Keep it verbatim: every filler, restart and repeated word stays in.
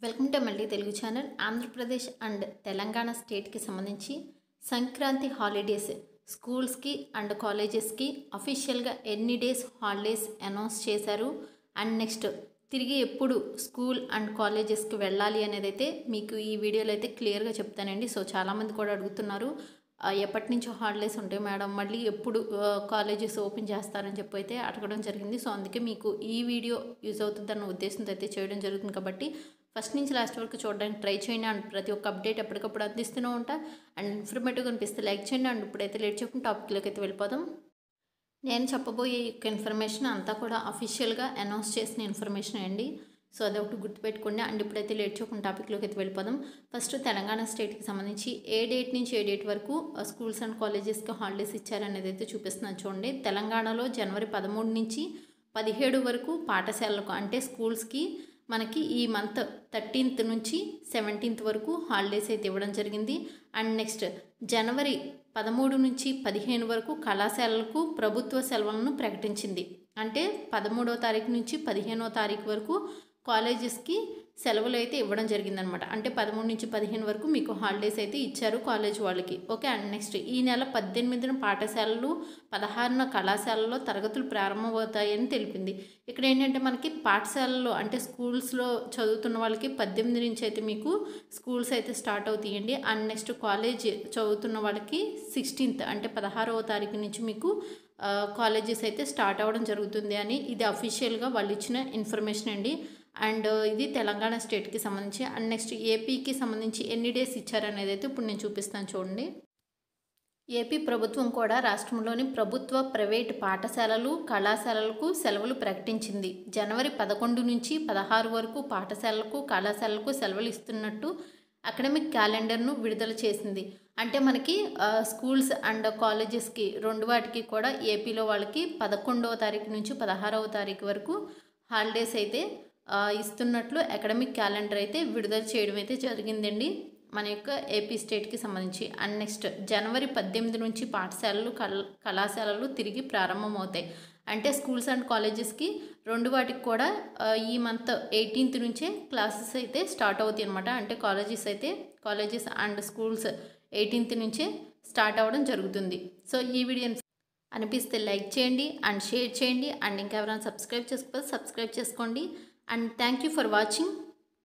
Welcome to multi Telugu channel. Andhra Pradesh and Telangana స్టేట్కి సంబంధించి Sankranti holidays స్కూల్స్కి అండ్ కాలేజెస్కి అఫీషియల్గా ఎన్ని డేస్ హాలిడేస్ అనౌన్స్ చేశారు అండ్ నెక్స్ట్ తిరిగి ఎప్పుడు స్కూల్ అండ్ కాలేజెస్కి వెళ్ళాలి అనేది అయితే మీకు ఈ వీడియోలో అయితే క్లియర్గా చెప్తానండి. సో చాలామంది కూడా అడుగుతున్నారు ఎప్పటి నుంచో హాలిడేస్ ఉంటాయి మేడం, మళ్ళీ ఎప్పుడు కాలేజెస్ ఓపెన్ చేస్తారని చెప్పి అయితే అడగడం జరిగింది. సో అందుకే మీకు ఈ వీడియో యూజ్ అవుతుందన్న ఉద్దేశంతో అయితే చేయడం జరుగుతుంది. కాబట్టి ఫస్ట్ నుంచి లాస్ట్ వరకు చూడడానికి ట్రై చేయండి అండ్ ప్రతి ఒక్క అప్డేట్ ఎప్పటికప్పుడు అందిస్తూనే ఉంటా అండ్ ఇన్ఫర్మేటివ్గా అనిపిస్తే లైక్ చేయండి. అండ్ ఇప్పుడైతే లేట్ చేయకుండా టాపిక్లోకి అయితే వెళ్ళిపోదాం. నేను చెప్పబోయే యొక్క ఇన్ఫర్మేషన్ అంతా కూడా అఫీషియల్గా అనౌన్స్ చేసిన ఇన్ఫర్మేషన్ అండి. సో అదొకటి గుర్తుపెట్టుకోండి. అండ్ ఇప్పుడైతే లేట్ చేయకుండా టాపిక్లోకి అయితే వెళ్ళిపోదాం. ఫస్ట్ తెలంగాణ స్టేట్కి సంబంధించి ఏ డేట్ నుంచి ఏ డేట్ వరకు స్కూల్స్ అండ్ కాలేజెస్కి హాలిడేస్ ఇచ్చారనేది అయితే చూపిస్తున్నాను చూడండి. తెలంగాణలో జనవరి పదమూడు నుంచి పదిహేడు వరకు పాఠశాలలకు అంటే స్కూల్స్కి మనకి ఈ మంత్ థర్టీన్త్ నుంచి సెవెంటీన్త్ వరకు హాలిడేస్ అయితే ఇవ్వడం జరిగింది. అండ్ నెక్స్ట్ జనవరి పదమూడు నుంచి పదిహేను వరకు కళాశాలలకు ప్రభుత్వ సెలవులను ప్రకటించింది. అంటే పదమూడవ తారీఖు నుంచి పదిహేనవ తారీఖు వరకు కాలేజెస్కి సెలవులు అయితే ఇవ్వడం జరిగిందనమాట. అంటే పదమూడు నుంచి పదిహేను వరకు మీకు హాలిడేస్ అయితే ఇచ్చారు కాలేజ్ వాళ్ళకి. ఓకే. అండ్ నెక్స్ట్ ఈ నెల పద్దెనిమిదిన పాఠశాలలు, పదహారున కళాశాలలో తరగతులు ప్రారంభమవుతాయని తెలిపింది. ఇక్కడ ఏంటంటే మనకి పాఠశాలలో అంటే స్కూల్స్లో చదువుతున్న వాళ్ళకి పద్దెనిమిది నుంచి అయితే మీకు స్కూల్స్ అయితే స్టార్ట్ అవుతాయండి. అండ్ నెక్స్ట్ కాలేజ్ చదువుతున్న వాళ్ళకి సిక్స్టీన్త్ అంటే పదహారవ తారీఖు నుంచి మీకు కాలేజెస్ అయితే స్టార్ట్ అవ్వడం జరుగుతుంది అని ఇది అఫీషియల్గా వాళ్ళు ఇచ్చిన ఇన్ఫర్మేషన్ అండి. అండ్ ఇది తెలంగాణ స్టేట్కి సంబంధించి. అండ్ నెక్స్ట్ ఏపీకి సంబంధించి ఎన్ని డేస్ ఇచ్చారనేది అయితే ఇప్పుడు నేను చూపిస్తాను చూడండి. ఏపీ ప్రభుత్వం కూడా రాష్ట్రంలోని ప్రభుత్వ ప్రైవేటు పాఠశాలలు, కళాశాలలకు సెలవులు ప్రకటించింది. జనవరి పదకొండు నుంచి పదహారు వరకు పాఠశాలలకు, కళాశాలలకు సెలవులు ఇస్తున్నట్టు అకాడమిక్ క్యాలెండర్ను విడుదల చేసింది. అంటే మనకి స్కూల్స్ అండ్ కాలేజెస్కి రెండు వాటికి కూడా ఏపీలో వాళ్ళకి పదకొండవ తారీఖు నుంచి పదహారవ తారీఖు వరకు హాలిడేస్ అయితే ఇస్తున్నట్లు అకాడమిక్ క్యాలెండర్ అయితే విడుదల చేయడం అయితే జరిగిందండి మన యొక్క ఏపీ స్టేట్కి సంబంధించి. అండ్ నెక్స్ట్ జనవరి పద్దెనిమిది నుంచి పాఠశాలలు, కళాశాలలు తిరిగి ప్రారంభమవుతాయి. అంటే స్కూల్స్ అండ్ కాలేజెస్కి రెండు వాటికి కూడా ఈ మంత్ ఎయిటీన్త్ నుంచే క్లాసెస్ అయితే స్టార్ట్ అవుతాయి అనమాట. అంటే కాలేజెస్ అయితే కాలేజెస్ అండ్ స్కూల్స్ ఎయిటీన్త్ నుంచే స్టార్ట్ అవ్వడం జరుగుతుంది. సో ఈ వీడియో అనిపిస్తే లైక్ చేయండి అండ్ షేర్ చేయండి. అండ్ ఇంకెవరైనా సబ్స్క్రైబ్ చేసుకోకపోతే సబ్స్క్రైబ్ చేసుకోండి. And thank you for watching.